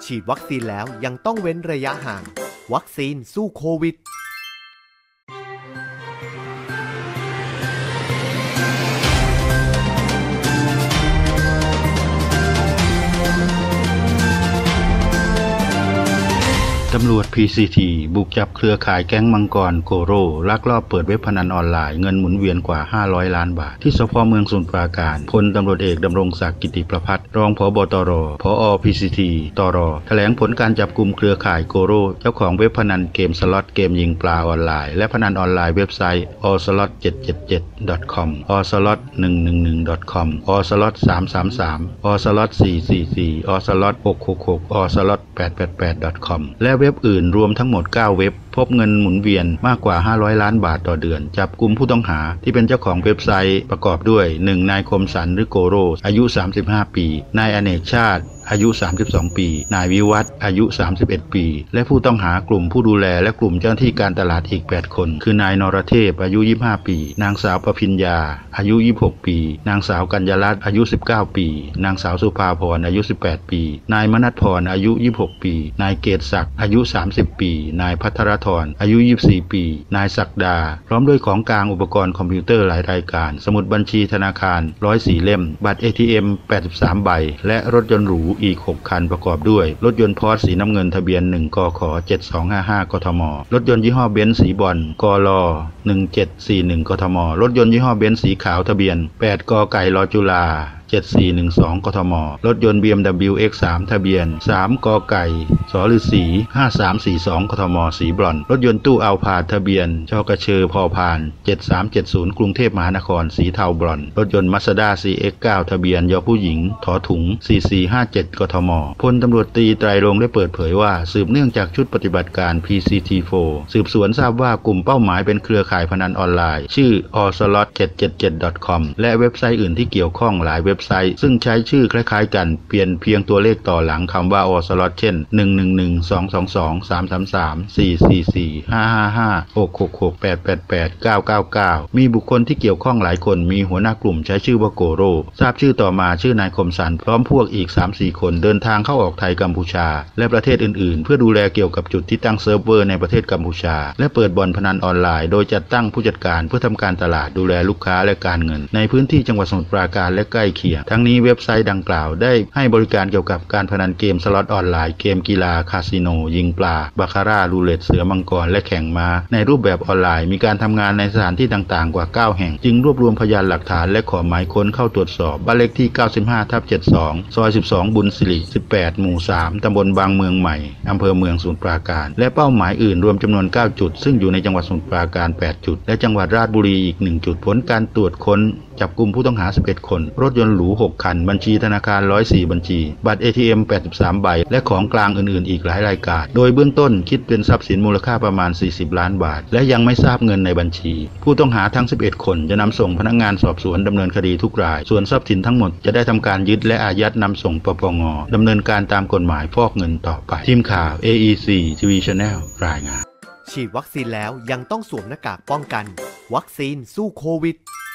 ฉีดวัคซีนแล้วยังต้องเว้นระยะห่าง วัคซีนสู้โควิดตำรวจ PCT บุกจับเครือข่ายแก๊งมังกรโกโร่ลักลอบเปิดเว็บพนันออนไลน์เงินหมุนเวียนกว่า500ล้านบาทที่สภ.เมืองสมุทรปราการพลตำรวจเอกดำรงศักดิ์กิติประภัสรองผบ.ตร.ผอ. PCT ตร.แถลงผลการจับกุมเครือข่ายโกโร่เจ้าของเว็บพนันเกมสล็อตเกมยิงปลาออนไลน์และพนันออนไลน์เว็บไซต์ allslot777.com allslot111.com allslot333 allslot444 allslot666 allslot888.com และเว็บอื่นรวมทั้งหมด9เว็บพบเงินหมุนเวียนมากกว่า500ล้านบาทต่อเดือนจับกุมผู้ต้องหาที่เป็นเจ้าของเว็บไซต์ประกอบด้วย 1. นายคมสันหรือโกโร่อายุ35ปีนายอเนกชาติอายุ32ปีนายวิวัฒน์อายุ31ปีและผู้ต้องหากลุ่มผู้ดูแลและกลุ่มเจ้าหน้าที่การตลาดอีก8คนคือนายนรเทพอายุ25ปีนางสาวประพิญญาอายุ26ปีนางสาวกัญญารัตน์อายุ19ปีนางสาวสุภาพรอายุ18ปีนายมนัสพรอายุ26ปีนายเกตศักดิ์อายุ30ปีนายภัทรธรอายุ24ปีนายศักดาพร้อมด้วยของกลางอุปกรณ์คอมพิวเตอร์หลายรายการสมุดบัญชีธนาคาร104เล่มบัตร ATM 83ใบและรถยนต์หรูอีก6คันประกอบด้วยรถยนต์พอร์ชสีน้ำเงินทะเบียน1กข7255กทมรถยนต์ยี่ห้อเบนซ์สีบอลกล1741กทมรถยนต์ยี่ห้อเบนซ์สีขาวทะเบียน8กไก่ลจุฬา7412กทมรถยนต์ BMW X3 ทะเบียน3กไก่สฤษี5342กทมสีบรอนซ์รถยนต์ตู้อัลพาร์ทะเบียนชกเชพพาน7370กรุงเทพมหานครสีเทาบรอนซ์รถยนต์ Mazda CX9 ทะเบียนยผู้หญิงถอถุง4457กทมพลตำรวจตรีไตรรงค์ได้เปิดเผยว่าสืบเนื่องจากชุดปฏิบัติการ PCT4 สืบสวนทราบว่ากลุ่มเป้าหมายเป็นเครือข่ายพนันออนไลน์ชื่อ allslot777.com และเว็บไซต์อื่นที่เกี่ยวข้องหลายเว็บไซต์ซึ่งใช้ชื่อคล้ายๆกันเปลี่ยนเพียงตัวเลขต่อหลังคำว่า allslot เช่น111 222 333 444 555 666 888 999มีบุคคลที่เกี่ยวข้องหลายคนมีหัวหน้ากลุ่มใช้ชื่อว่าโกโร่ทราบชื่อต่อมาชื่อนายคมสันพร้อมพวกอีก 3-4 คนเดินทางเข้าออกไทยกัมพูชาและประเทศอื่นๆเพื่อดูแลเกี่ยวกับจุดที่ตั้งเซิร์ฟเวอร์ในประเทศกัมพูชาและเปิดบ่อนพนันออนไลน์โดยจัดตั้งผู้จัดการเพื่อทำการตลาดดูแลลูกค้าและการเงินในพื้นที่จังหวัดสมุทรปราการและใกล้เคียงทั้งนี้เว็บไซต์ดังกล่าวได้ให้บริการเกี่ยวกับการพนันเกมสล็อตออนไลน์เกมกีฬาคาสิโนยิงปลาบาคาร่ารูเล็ตเสือมังกรและแข่งม้าในรูปแบบออนไลน์มีการทำงานในสถานที่ต่างๆกว่า9แห่งจึงรวบรวมพยานหลักฐานและขอหมายค้นเข้าตรวจสอบบ้านเลขที่95/72ซอย12บุญสิริ18หมู่3ตำบลบางเมืองใหม่อำเภอเมืองสมุทรปราการและเป้าหมายอื่นรวมจำนวน9จุดซึ่งอยู่ในจังหวัดสมุทรปราการ8จุดและจังหวัดราชบุรีอีก1จุดผลการตรวจค้นจับกุมผู้ต้องหา11คนรถยนต์หรู6คันบัญชีธนาคาร104บัญชีบัตร ATM 83ใบและของกลางอื่นๆอีกหลายรายการโดยเบื้องต้นคิดเป็นทรัพย์สินมูลค่าประมาณ40ล้านบาทและยังไม่ทราบเงินในบัญชีผู้ต้องหาทั้ง11คนจะนำส่งพนักงานสอบสวนดำเนินคดีทุกรายส่วนทรัพย์สินทั้งหมดจะได้ทำการยึดและอายัดนำส่งปปงดำเนินการตามกฎหมายฟอกเงินต่อไปทีมข่าว AEC TV Channel รายงานฉีดวัคซีนแล้วยังต้องสวมหน้ากากป้องกันวัคซีนสู้โควิด